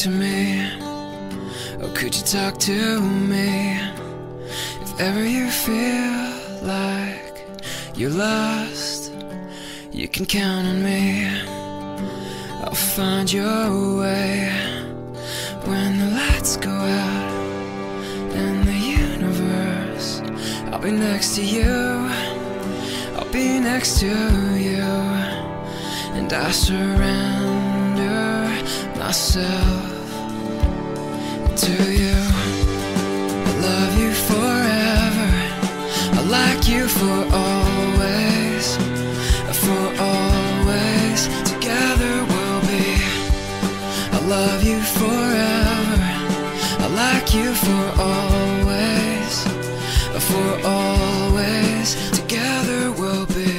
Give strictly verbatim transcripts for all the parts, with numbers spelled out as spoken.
to me? Or could you talk to me? If ever you feel like you're lost, you can count on me. I'll find your way when the lights go out in the universe. I'll be next to you, I'll be next to you, and I surrender myself to you. I love you forever, I like you for always, for always. Together we'll be. I love you forever, I like you for always, for always. Together we'll be.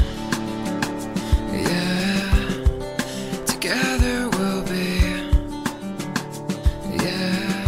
Yeah, together we'll be. Yeah.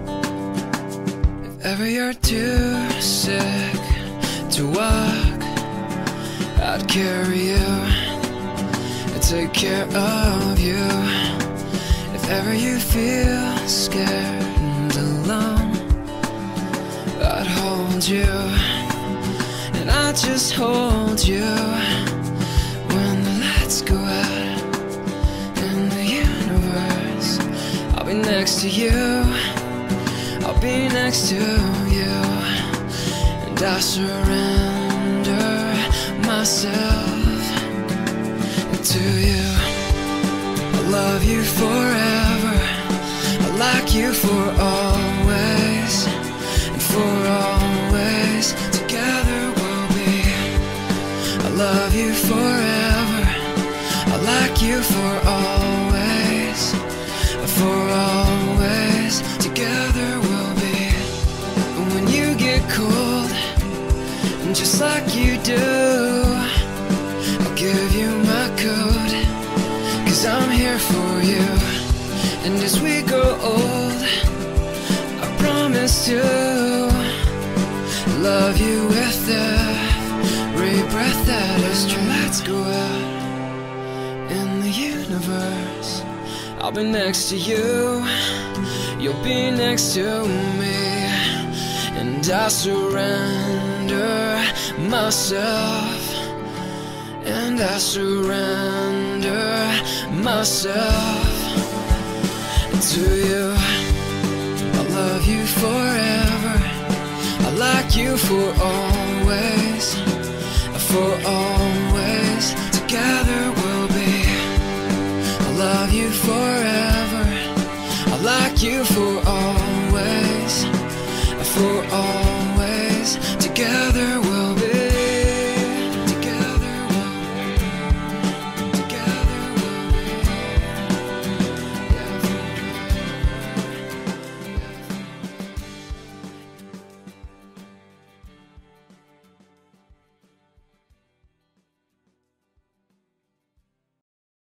If ever you're too sick to walk, I'd carry you and take care of you. If ever you feel scared and alone, I'd hold you, and I'd just hold you when the lights go out in the universe. I'll be next to you, I'll be next to you, and I surrender myself to you. I love you forever, I like you for always, and for always. Together we'll be. I love you forever, I like you for always, for always. Together we'll be. When you get cold, just like you do, I'll give you my coat, 'cause I'm here for you. And as we grow old, I promise to love you with every breath that is true. Lights go out in the universe, I'll be next to you, you'll be next to me, and I surrender myself, and I surrender myself to you. I love you forever, I like you for always, for always. Together